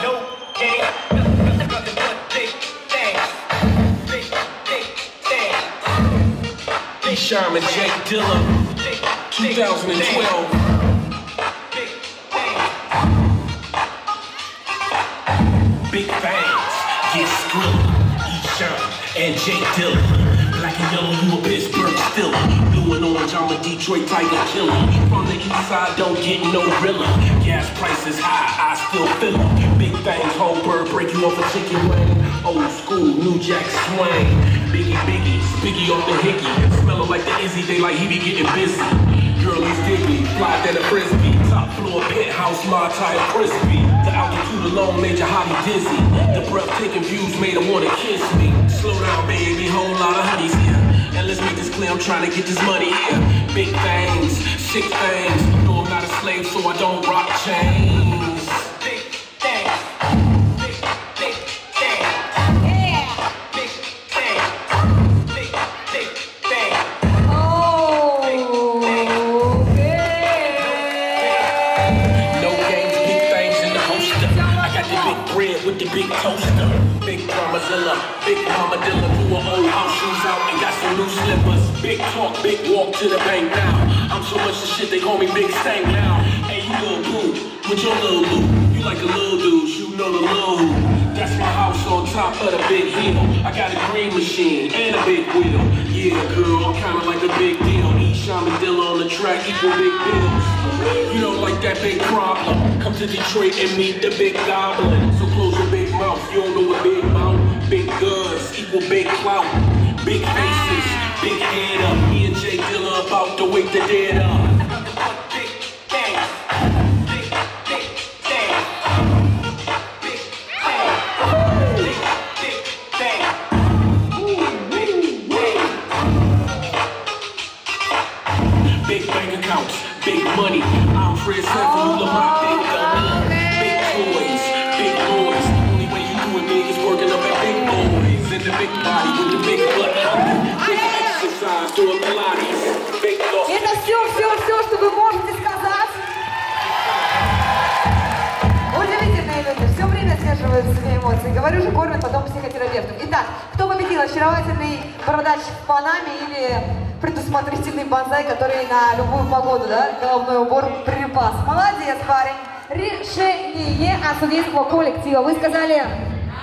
Sherman, Jake Dillon, 2012. Big fans, get Skrilla, Sherman, and Jake Dillon. Black and yellow, you a Pittsburgh Steeler. Blue and orange, I'm a Detroit Tiger killer. From the east side, don't get no rilla. Gas prices high, I still feel them. Big things, whole bird, break you off a chicken wing. Old school, New Jack swing. Biggie, Spiggy off the hickey. Smelling like the Izzy, they like he be getting busy. Girlies dig me, fly than a frisbee. Top floor, penthouse, my tire crispy. The altitude alone made your hottie dizzy. The breathtaking views made her wanna kiss me. Slow down, baby, whole lot of honeys here. And let's make this clear, I'm trying to get this money here. Big things, sick things. No, I'm not a slave, so I don't rock chains. Big things. With the big toaster, big Parmazilla, big Armadillo, blew her old house shoes out and got some new slippers. Big talk, big walk to the bank now. I'm so much of shit they call me Big Stank now. Hey, you little boo, with your little loot. You like a little dude, you know the little who. That's my house on top of the big hill. I got a green machine and a big wheel. Yeah, girl, I'm kinda like a big deal. Each Armadillo on the track equal big bills. You don't like that big problem. Come to Detroit and meet the big goblin. So close your big mouth, you don't know what big mouth. Big guns equal big clout. Big faces, big head up. Me and Jay Dilla about to wake the dead up. Big bank accounts, big money. I'm Fred Sanford, my big gun. Big toys, big boys. Only way you do it big is working up at big boys. In the big body with the big butt. Big exercise, doing Pilates. Big loss. Это все, что вы можете сказать. Удивительные люди, все время сдерживают свои эмоции. Говорю же, кормят потом психотерапевтом. Итак, кто победил? Очаровательный бородач в Панаме или предусмотрительный Банзай, который на любую погоду, да, головной убор припас. Молодец, парень. Решение от судейского коллектива. Вы сказали... Раз,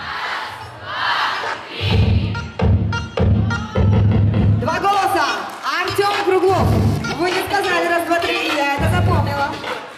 два, три. Два голоса. Артем, Круглов. Вы не сказали раз, два, три. Я это запомнила.